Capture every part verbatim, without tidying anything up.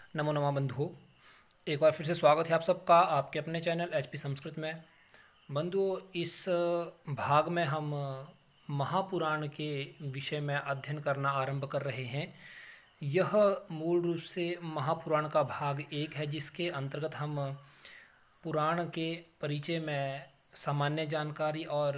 नमो नमः बंधुओं, एक बार फिर से स्वागत है आप सबका आपके अपने चैनल एच पी संस्कृत में। बंधुओं, इस भाग में हम महापुराण के विषय में अध्ययन करना आरंभ कर रहे हैं। यह मूल रूप से महापुराण का भाग एक है, जिसके अंतर्गत हम पुराण के परिचय में सामान्य जानकारी और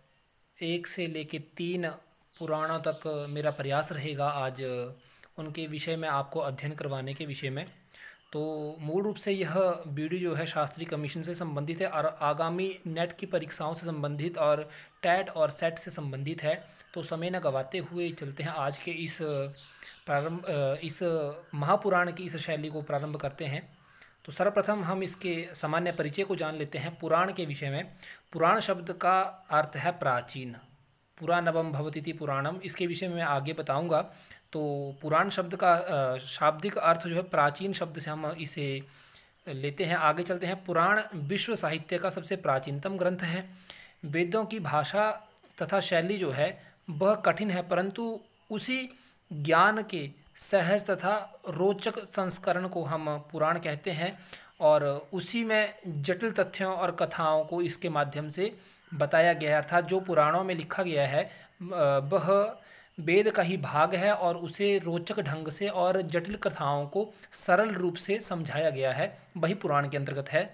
एक से लेकर तीन पुराणों तक मेरा प्रयास रहेगा आज उनके विषय में आपको अध्ययन करवाने के विषय में। तो मूल रूप से यह वीडियो जो है शास्त्रीय कमीशन से संबंधित है और आगामी नेट की परीक्षाओं से संबंधित और टैट और सेट से संबंधित है। तो समय न गवाते हुए चलते हैं आज के इस प्रारंभ इस महापुराण की इस शैली को प्रारंभ करते हैं। तो सर्वप्रथम हम इसके सामान्य परिचय को जान लेते हैं पुराण के विषय में। पुराण शब्द का अर्थ है प्राचीन। पुरानवम भवतीति पुराणम, इसके विषय में मैं आगे बताऊंगा। तो पुराण शब्द का शाब्दिक अर्थ जो है प्राचीन शब्द से हम इसे लेते हैं। आगे चलते हैं। पुराण विश्व साहित्य का सबसे प्राचीनतम ग्रंथ है। वेदों की भाषा तथा शैली जो है वह कठिन है, परंतु उसी ज्ञान के सहज तथा रोचक संस्करण को हम पुराण कहते हैं और उसी में जटिल तथ्यों और कथाओं को इसके माध्यम से बताया गया है। अर्थात जो पुराणों में लिखा गया है वह वेद का ही भाग है और उसे रोचक ढंग से और जटिल कथाओं को सरल रूप से समझाया गया है, वही पुराण के अंतर्गत है।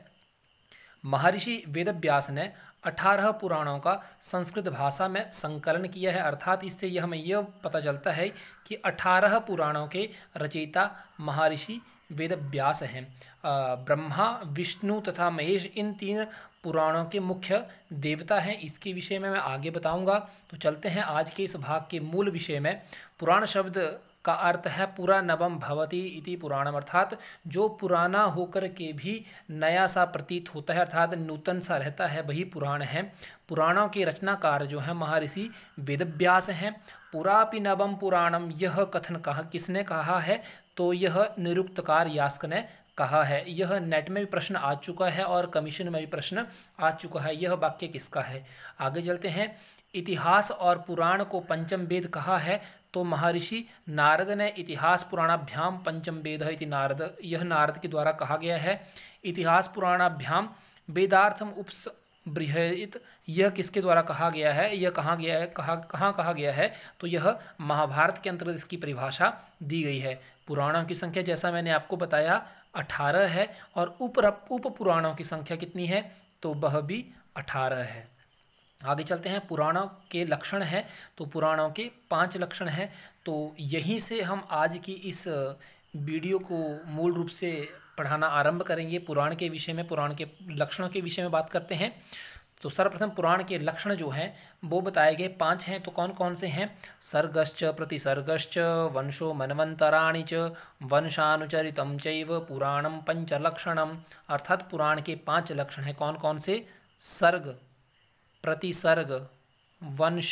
महर्षि वेदव्यास ने अठारह पुराणों का संस्कृत भाषा में संकलन किया है। अर्थात इससे यह हमें यह पता चलता है कि अठारह पुराणों के रचयिता महर्षि वेदव्यास हैं। ब्रह्मा, विष्णु तथा महेश इन तीन पुराणों के मुख्य देवता हैं। इसके विषय में मैं आगे बताऊंगा। तो चलते हैं आज के इस भाग के मूल विषय में। पुराण शब्द का अर्थ है पुरानवम भवति इति पुराणम, अर्थात जो पुराना होकर के भी नया सा प्रतीत होता है, अर्थात नूतन सा रहता है, वही पुराण है। पुराणों के रचनाकार जो हैं महर्षि वेदव्यास हैं। पुरापि नवम पुराणम, यह कथन कहा किसने कहा है? तो यह निरुक्तकार यास्क ने कहा है। यह नेट में भी प्रश्न आ चुका है और कमीशन में भी प्रश्न आ चुका है। यह वाक्य किसका है? आगे चलते हैं। इतिहास और पुराण को पंचम वेद कहा है, तो महर्षि नारद ने इतिहास पुराणाभ्याम पंचम वेद इति नारद, यह नारद के द्वारा कहा गया है। इतिहास पुराणाभ्याम वेदार्थम उपसंबृहयेत, यह किसके द्वारा कहा गया है? यह कहाँ गया है कहा कहाँ कहा गया है? तो यह महाभारत के अंतर्गत इसकी परिभाषा दी गई है। पुराणों की संख्या जैसा मैंने आपको बताया अठारह है और उप उप पुराणों की संख्या कितनी है? तो वह भी अठारह है। आगे चलते हैं। पुराणों के लक्षण हैं, तो पुराणों के पांच लक्षण हैं। तो यहीं से हम आज की इस वीडियो को मूल रूप से पढ़ाना आरंभ करेंगे। पुराण के विषय में, पुराण के लक्षणों के विषय में बात करते हैं। तो सर्वप्रथम पुराण के लक्षण जो हैं वो बताए गए पांच हैं। तो कौन कौन से हैं? सर्गश्च प्रतिसर्गश्च वंशो मनवंतराणि च वंशानुचरितं चैव पुराणं पंचलक्षणम, अर्थात पुराण के पांच लक्षण हैं। कौन कौन से? सर्ग, प्रतिसर्ग, वंश,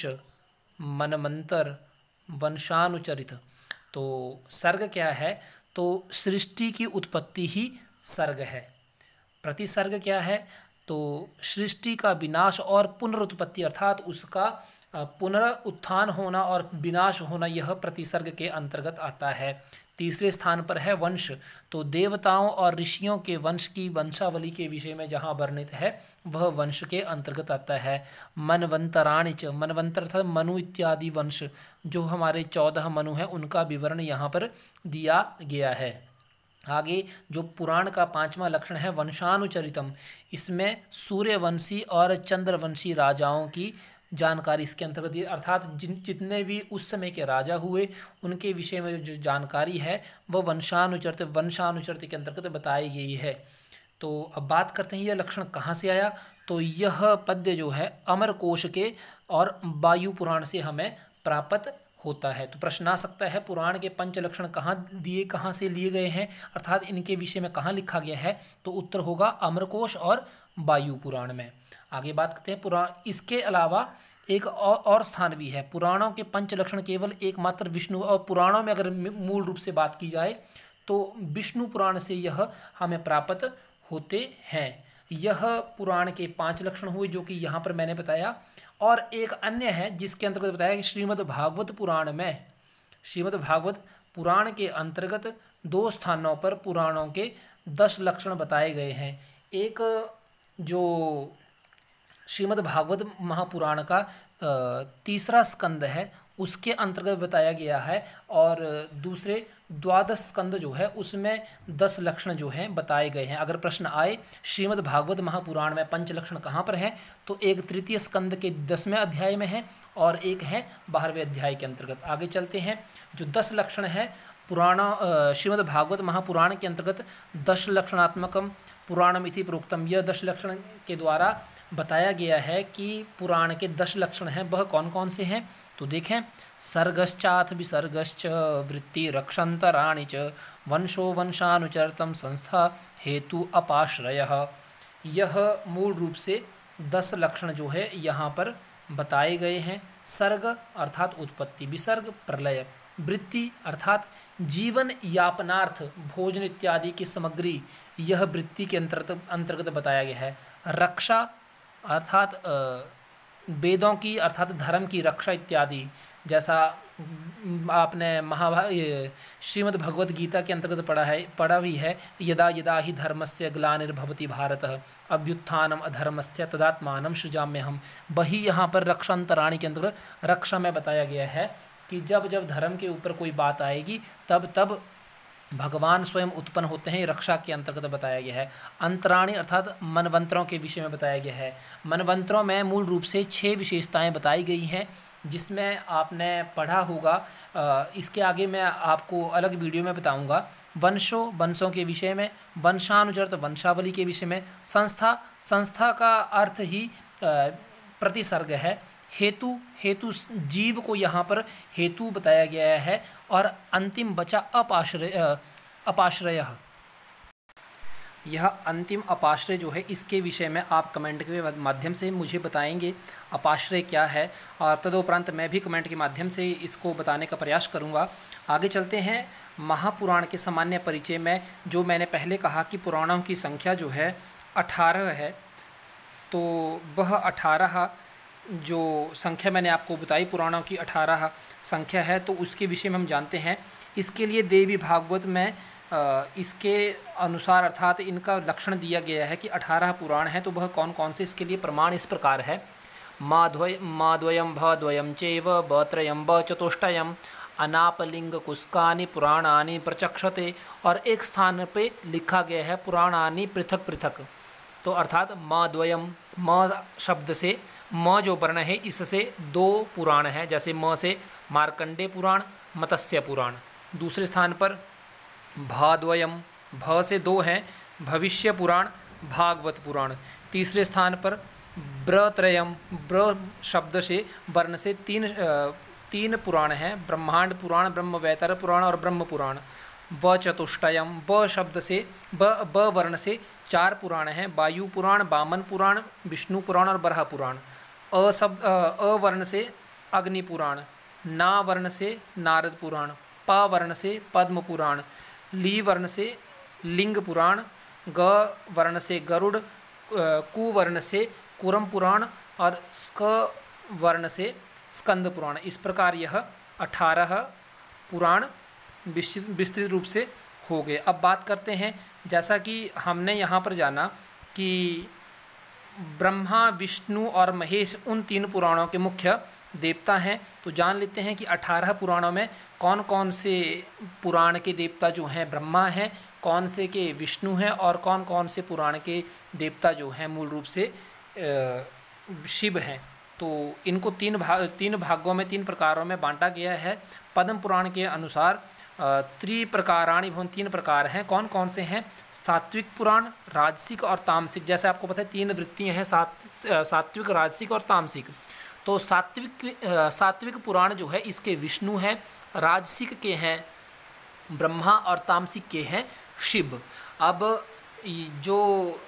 मनवंतर, वंशानुचरित। तो सर्ग क्या है? तो सृष्टि की उत्पत्ति ही सर्ग है। प्रतिसर्ग क्या है? तो सृष्टि का विनाश और पुनरुत्पत्ति, अर्थात उसका पुनरुत्थान होना और विनाश होना, यह प्रतिसर्ग के अंतर्गत आता है। तीसरे स्थान पर है वंश, तो देवताओं और ऋषियों के वंश की वंशावली के विषय में जहाँ वर्णित है वह वंश के अंतर्गत आता है। मनवंतराणि च, मनवंतर अर्थात मनु इत्यादि वंश, जो हमारे चौदह मनु हैं उनका विवरण यहाँ पर दिया गया है। आगे जो पुराण का पांचवा लक्षण है वंशानुचरितम, इसमें सूर्यवंशी और चंद्रवंशी राजाओं की जानकारी इसके अंतर्गत, अर्थात जिन जितने भी उस समय के राजा हुए उनके विषय में जो जानकारी है वह वंशानुचरित वंशानुचरित के अंतर्गत बताई गई है। तो अब बात करते हैं यह लक्षण कहाँ से आया। तो यह पद्य जो है अमरकोश के और वायु पुराण से हमें प्राप्त होता है। तो प्रश्न आ सकता है पुराण के पंच लक्षण कहाँ दिए कहाँ से लिए गए हैं, अर्थात इनके विषय में कहाँ लिखा गया है? तो उत्तर होगा अमरकोश और वायु पुराण में। आगे बात करते हैं पुराण, इसके अलावा एक और, और स्थान भी है। पुराणों के पंच लक्षण केवल एकमात्र विष्णु, और पुराणों में अगर मूल रूप से बात की जाए तो विष्णु पुराण से यह हमें प्राप्त होते हैं। यह पुराण के पांच लक्षण हुए जो कि यहाँ पर मैंने बताया। और एक अन्य है जिसके अंतर्गत बताया कि श्रीमद् भागवत पुराण में श्रीमद् भागवत पुराण के अंतर्गत दो स्थानों पर पुराणों के दस लक्षण बताए गए हैं। एक जो श्रीमद् भागवत महापुराण का तीसरा स्कंद है उसके अंतर्गत बताया गया है, और दूसरे द्वादश स्कंद जो है उसमें दस लक्षण जो हैं बताए गए हैं। अगर प्रश्न आए श्रीमद् भागवत महापुराण में पंच लक्षण कहाँ पर हैं, तो एक तृतीय स्कंद के दसवें अध्याय में है और एक है बारहवें अध्याय के अंतर्गत। आगे चलते हैं। जो दस लक्षण है पुराण श्रीमद् भागवत महापुराण के अंतर्गत दश लक्षणात्मकम पुराणम इति प्रोक्तम, यह दश लक्षण के द्वारा बताया गया है कि पुराण के दस लक्षण हैं वह कौन कौन से हैं। तो देखें, सर्गश्चाथ विसर्गश्च वृत्ति रक्षांतराणि च वंशो वंशानुचरतम संस्था हेतु अपाश्रयः। यह मूल रूप से दस लक्षण जो है यहाँ पर बताए गए हैं। सर्ग अर्थात उत्पत्ति, विसर्ग प्रलय, वृत्ति अर्थात जीवन यापनार्थ भोजन इत्यादि की सामग्री, यह वृत्ति के अंतर्गत अंतर्गत बताया गया है। रक्षा अर्थात वेदों की अर्थात धर्म की रक्षा इत्यादि, जैसा आपने महाभारत श्रीमद् भगवद गीता के अंतर्गत पढ़ा है पढ़ा भी है, यदा यदा ही धर्मस्य ग्लानिर्भवति भारत अभ्युत्थानम अधर्मस्य तदात्मानं सृजाम्यहम्। वही यहाँ पर रक्षांतराणि के अंतर्गत रक्षा में बताया गया है कि जब जब धर्म के ऊपर कोई बात आएगी तब तब भगवान स्वयं उत्पन्न होते हैं, रक्षा के अंतर्गत बताया गया है। अंतराणी अर्थात मनवंतरों के विषय में बताया गया है। मनवंतरों में मूल रूप से छह विशेषताएं बताई गई हैं, जिसमें आपने पढ़ा होगा। इसके आगे मैं आपको अलग वीडियो में बताऊंगा। वंशों वंशों के विषय में, वंशानुचरत वंशावली के विषय में, संस्था संस्था का अर्थ ही प्रतिसर्ग है, हेतु हेतु जीव को यहाँ पर हेतु बताया गया है, और अंतिम बचा अपाश्रय अपाश्रय। यह अंतिम अपाश्रय जो है इसके विषय में आप कमेंट के माध्यम से मुझे बताएंगे अपाश्रय क्या है, और तदुपरांत मैं भी कमेंट के माध्यम से इसको बताने का प्रयास करूँगा। आगे चलते हैं। महापुराण के सामान्य परिचय में जो मैंने पहले कहा कि पुराणों की संख्या जो है अठारह है, तो वह अठारह जो संख्या मैंने आपको बताई पुराणों की अठारह संख्या है, तो उसके विषय में हम जानते हैं। इसके लिए देवी भागवत में इसके अनुसार अर्थात इनका लक्षण दिया गया है कि अठारह पुराण हैं, तो वह कौन कौन से, इसके लिए प्रमाण इस प्रकार है। माद्वय माद्वयम भद्वयम चैव बत्रयम ब चतुष्टयम अनापलिंग कुस्कानि पुराणानि प्रचक्षते, और एक स्थान पे लिखा गया है पुराणानि पृथक पृथक। तो अर्थात माद्वयम, म शब्द से म जो वर्ण है इससे दो पुराण हैं, जैसे म से मार्कंडे पुराण, मत्स्य पुराण। दूसरे स्थान पर भाद्वयम, भ से दो हैं, भविष्य पुराण, भागवत पुराण। तीसरे स्थान पर ब्रत्रयम, ब्र शब्द से वर्ण से तीन तीन पुराण हैं, ब्रह्मांड पुराण, ब्रह्मवैतर पुराण और ब्रह्म पुराण। व चतुष्टयम, ब शब्द से ब ब वर्ण से चार पुराण हैं, वायु पुराण, वामन पुराण, विष्णु पुराण और बरह पुराण। अ शब्द अ वर्ण से अग्नि पुराण, ना वर्ण से नारद पुराण, प वर्ण से पद्म पुराण, ली वर्ण से लिंग पुराण, ग वर्ण से गरुड़, कु वर्ण से कुरम पुराण और स्क वर्ण से स्कंद पुराण। इस प्रकार यह अठारह पुराण विस्तृत विस्तृत रूप से हो गए। अब बात करते हैं, जैसा कि हमने यहाँ पर जाना कि ब्रह्मा, विष्णु और महेश उन तीन पुराणों के मुख्य देवता हैं, तो जान लेते हैं कि अठारह पुराणों में कौन कौन से पुराण के देवता जो हैं ब्रह्मा हैं, कौन से के विष्णु हैं और कौन कौन से पुराण के देवता जो हैं मूल रूप से शिव हैं। तो इनको तीन भाग तीन भागों में तीन प्रकारों में बांटा गया है। पद्म पुराण के अनुसार त्रिप्रकाराणि भवन, तीन प्रकार हैं। कौन कौन से हैं? सात्विक पुराण, राजसिक और तामसिक। जैसे आपको पता है तीन वृत्तियां हैं, सात सात्विक, राजसिक और तामसिक। तो सात्विक सात्विक पुराण जो है इसके विष्णु हैं, राजसिक के हैं ब्रह्मा और तामसिक के हैं शिव। अब जो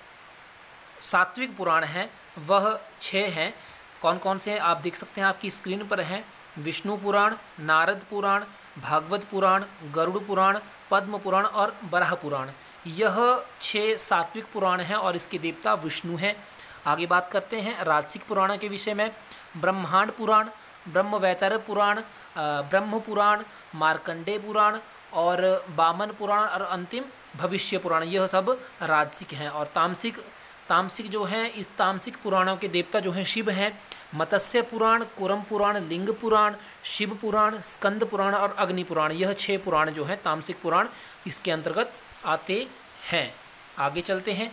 सात्विक पुराण हैं वह छः हैं। कौन कौन से हैं आप देख सकते हैं, आपकी स्क्रीन पर हैं। विष्णु पुराण, नारद पुराण, भागवत पुराण, गरुड़ पुराण, पद्म पुराण और बराह पुराण। यह छह सात्विक पुराण हैं और इसके देवता विष्णु हैं। आगे बात करते हैं राजसिक पुराण के विषय में। ब्रह्मांड पुराण, ब्रह्मवैतर पुराण, ब्रह्म पुराण, मार्कंडेय पुराण और वामन पुराण और अंतिम भविष्य पुराण, यह सब राजसिक हैं। और तामसिक तामसिक जो हैं, इस तामसिक पुराणों के देवता जो हैं शिव हैं। मत्स्य पुराण, कूर्म पुराण, लिंग पुराण, शिव पुराण, स्कंद पुराण और अग्नि पुराण, यह छह पुराण जो हैं तामसिक पुराण इसके अंतर्गत आते हैं। आगे चलते हैं,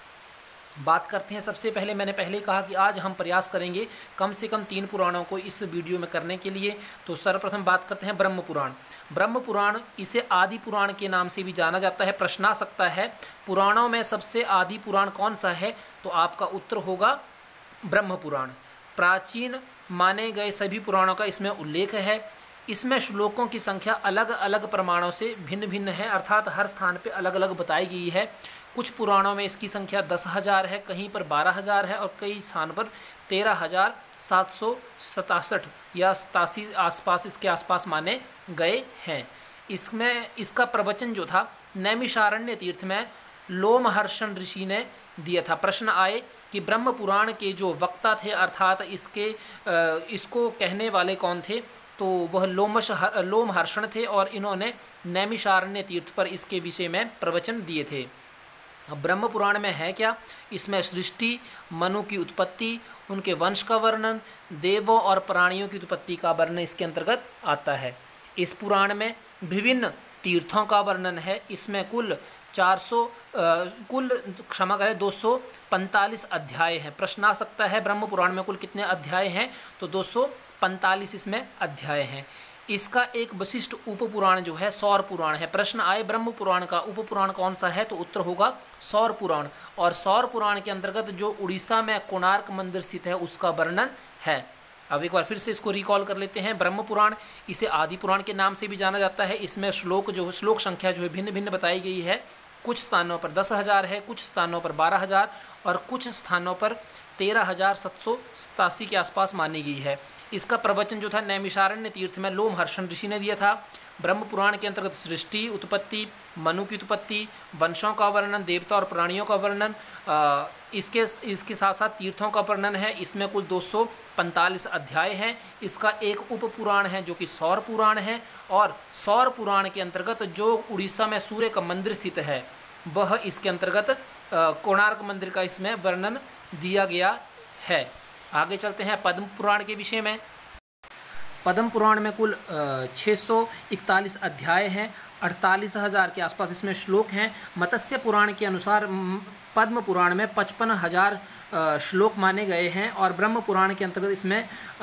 बात करते हैं। सबसे पहले मैंने पहले कहा कि आज हम प्रयास करेंगे कम से कम तीन पुराणों को इस वीडियो में करने के लिए। तो सर्वप्रथम बात करते हैं ब्रह्म पुराण। ब्रह्म पुराण, इसे आदि पुराण के नाम से भी जाना जाता है। प्रश्न आ सकता है पुराणों में सबसे आदि पुराण कौन सा है, तो आपका उत्तर होगा ब्रह्म पुराण। प्राचीन माने गए सभी पुराणों का इसमें उल्लेख है। इसमें श्लोकों की संख्या अलग अलग प्रमाणों से भिन्न भिन्न है, अर्थात हर स्थान पे अलग अलग बताई गई है। कुछ पुराणों में इसकी संख्या दस हज़ार है, कहीं पर बारह हज़ार है और कई स्थान पर तेरह हज़ार सात सौ सतासठ या सतासी आसपास इसके आसपास माने गए हैं। इसमें इसका प्रवचन जो था नैमिषारण्य तीर्थ में लोमहर्षण ऋषि ने दिया था। प्रश्न आए कि ब्रह्म पुराण के जो वक्ता थे, अर्थात इसके इसको कहने वाले कौन थे, तो वह लोमश लोमहर्षण थे और इन्होंने नैमिषारण्य तीर्थ पर इसके विषय में प्रवचन दिए थे। अब ब्रह्म पुराण में है क्या, इसमें सृष्टि, मनु की उत्पत्ति, उनके वंश का वर्णन, देवों और प्राणियों की उत्पत्ति का वर्णन इसके अंतर्गत आता है। इस पुराण में विभिन्न तीर्थों का वर्णन है। इसमें कुल चार सौ कुल क्षमा करें दो सौ पैंतालीस अध्याय हैं। प्रश्न आ सकता है ब्रह्म पुराण में कुल कितने अध्याय हैं, तो दो सौ पैंतालीस इसमें अध्याय हैं। इसका एक विशिष्ट उपपुराण जो है सौर पुराण है। प्रश्न आए ब्रह्म पुराण का उपपुराण कौन सा है, तो उत्तर होगा सौर पुराण। और सौर पुराण के अंतर्गत जो उड़ीसा में कोणार्क मंदिर स्थित है उसका वर्णन है। अब एक बार फिर से इसको रिकॉल कर लेते हैं। ब्रह्म पुराण, इसे आदि पुराण के नाम से भी जाना जाता है। इसमें श्लोक जो श्लोक संख्या जो है भिन्न भिन्न बताई गई है। कुछ स्थानों पर दस हज़ार है, कुछ स्थानों पर बारह हज़ार और कुछ स्थानों पर तेरह हज़ार सात सौ सतासी के आसपास मानी गई है। इसका प्रवचन जो था नैमिषारण्य तीर्थ में लोमहर्षण ऋषि ने दिया था। ब्रह्म पुराण के अंतर्गत सृष्टि, उत्पत्ति, मनु की उत्पत्ति, वंशों का वर्णन, देवता और प्राणियों का वर्णन, इसके इसके साथ साथ तीर्थों का वर्णन है। इसमें कुल दो सौ पैंतालीस अध्याय हैं। इसका एक उपपुराण है जो कि सौर पुराण है। और सौर पुराण के अंतर्गत जो उड़ीसा में सूर्य का मंदिर स्थित है वह इसके अंतर्गत कोणार्क मंदिर का इसमें वर्णन दिया गया है। आगे चलते हैं पद्म पुराण के विषय में। पद्म पुराण में कुल छः सौ इकतालीस अध्याय हैं, अड़तालीस हज़ार के आसपास इसमें श्लोक हैं। मत्स्य पुराण के अनुसार पद्म पुराण में पचपन हज़ार श्लोक माने गए हैं और ब्रह्म पुराण के अंतर्गत इसमें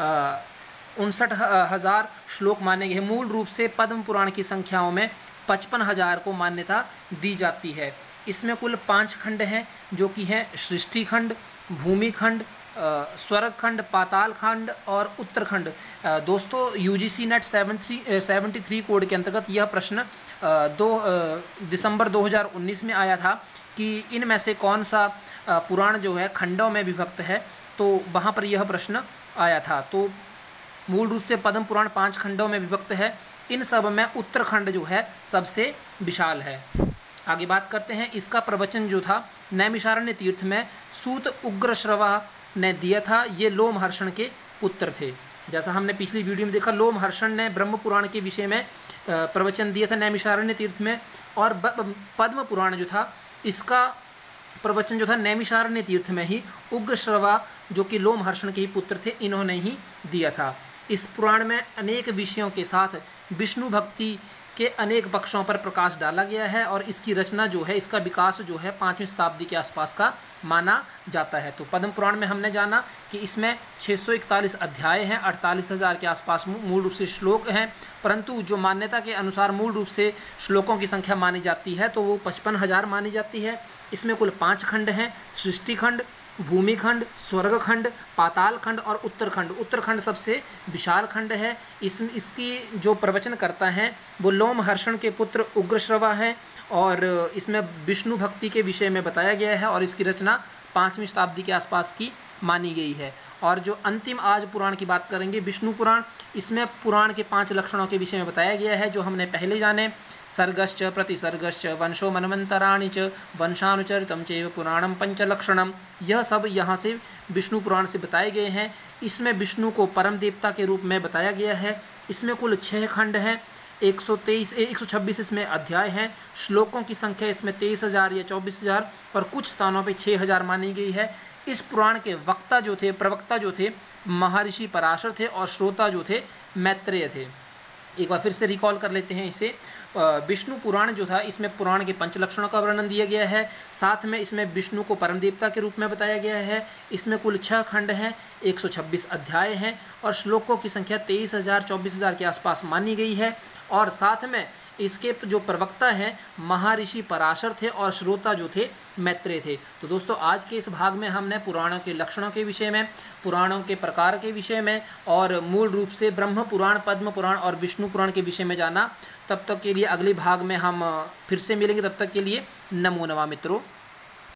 उनसठ हज़ार श्लोक माने गए हैं। मूल रूप से पद्म पुराण की संख्याओं में पचपन हज़ार को मान्यता दी जाती है। इसमें कुल पाँच खंड हैं जो कि हैं सृष्टि खंड, भूमि खंड, स्वर्ग खंड, पाताल खंड और उत्तरखंड। दोस्तों UGC NET seven three seventy three code के अंतर्गत यह प्रश्न दो दिसंबर दो हज़ार उन्नीस में आया था कि इनमें से कौन सा पुराण जो है खंडों में विभक्त है, तो वहाँ पर यह प्रश्न आया था। तो मूल रूप से पद्म पुराण पाँच खंडों में विभक्त है। इन सब में उत्तरखंड जो है सबसे विशाल है। आगे बात करते हैं। इसका प्रवचन जो था नैमिषारण्य तीर्थ में सूत उग्रश्रवा ने दिया था। ये लोमहर्षण के पुत्र थे। जैसा हमने पिछली वीडियो में देखा, लोमहर्षण ने ब्रह्म पुराण के विषय में प्रवचन दिया था नैमिषारण्य तीर्थ में। और पद्म पुराण जो था इसका प्रवचन जो था नैमिषारण्य तीर्थ में ही उग्रश्रवा जो कि लोमहर्षण के ही पुत्र थे, इन्होंने ही दिया था। इस पुराण में अनेक विषयों के साथ विष्णु भक्ति के अनेक पक्षों पर प्रकाश डाला गया है और इसकी रचना जो है, इसका विकास जो है पाँचवीं शताब्दी के आसपास का माना जाता है। तो पद्म पुराण में हमने जाना कि इसमें छः सौ इकतालीस अध्याय हैं, अड़तालीस हज़ार के आसपास मूल रूप से श्लोक हैं, परंतु जो मान्यता के अनुसार मूल रूप से श्लोकों की संख्या मानी जाती है तो वो पचपन हज़ार मानी जाती है। इसमें कुल पाँच खंड हैं, सृष्टि खंड, भूमि खंड, स्वर्ग खंड, पाताल खंड और उत्तरखंड। उत्तरखंड सबसे विशाल खंड है। इस इसकी जो प्रवचन करता है वो लोमहर्षण के पुत्र उग्रश्रवा है और इसमें विष्णु भक्ति के विषय में बताया गया है और इसकी रचना पाँचवीं शताब्दी के आसपास की मानी गई है। और जो अंतिम आज पुराण की बात करेंगे विष्णु पुराण, इसमें पुराण के पांच लक्षणों के विषय में बताया गया है जो हमने पहले जाने। सर्गश्च प्रतिसर्गश्च वंशो मनवंतराणि च वंशानुचरितं चैव पुराणं पंचलक्षणम। यह सब यहाँ से विष्णु पुराण से बताए गए हैं। इसमें विष्णु को परम देवता के रूप में बताया गया है। इसमें कुल छः खंड हैं। एक सौ तेईस एक सौ छब्बीस इसमें अध्याय हैं। श्लोकों की संख्या इसमें तेईस हज़ार या चौबीस हज़ार और कुछ स्थानों पे छः हज़ार मानी गई है। इस पुराण के वक्ता जो थे, प्रवक्ता जो थे, महर्षि पराशर थे और श्रोता जो थे मैत्रेय थे। एक बार फिर से रिकॉल कर लेते हैं इसे। विष्णु पुराण जो था इसमें पुराण के पंच लक्षणों का वर्णन दिया गया है। साथ में इसमें विष्णु को परम देवता के रूप में बताया गया है। इसमें कुल छः खंड हैं, एक सौ छब्बीस अध्याय हैं और श्लोकों की संख्या तेईस हज़ार चौबीस हज़ार के आसपास मानी गई है। और साथ में इसके जो प्रवक्ता हैं महर्षि पराशर थे और श्रोता जो थे मैत्रेय थे। तो दोस्तों आज के इस भाग में हमने पुराणों के लक्षणों के विषय में, पुराणों के प्रकार के विषय में और मूल रूप से ब्रह्म पुराण, पद्म पुराण और विष्णु पुराण के विषय में जाना। तब तक के लिए अगले भाग में हम फिर से मिलेंगे। तब तक के लिए नमो नमः मित्रों।